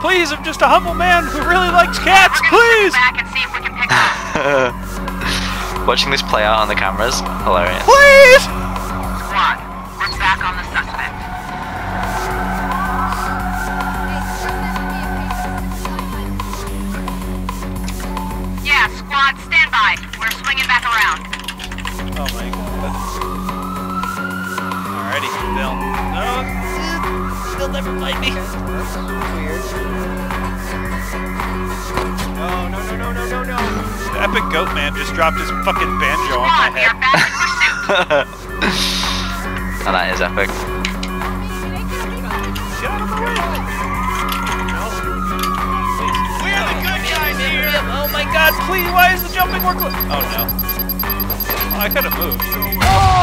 Please, I'm just a humble man who really likes cats. Please. Back and see if we can pick them. Watching this play out on the cameras, hilarious. Please. Squad, we're back on the suspect. Yeah, squad, stand by. We're swinging back around. Oh my god. Alrighty, Bill. No, they'll never find me. No. The epic goat man just dropped his fucking banjo on my Squad, we head. are back in pursuit. And that is epic. Get out of the way! We're the good guys here! Oh my god, please, why is the jumping more close? Oh no. Oh, I could have moved. Oh!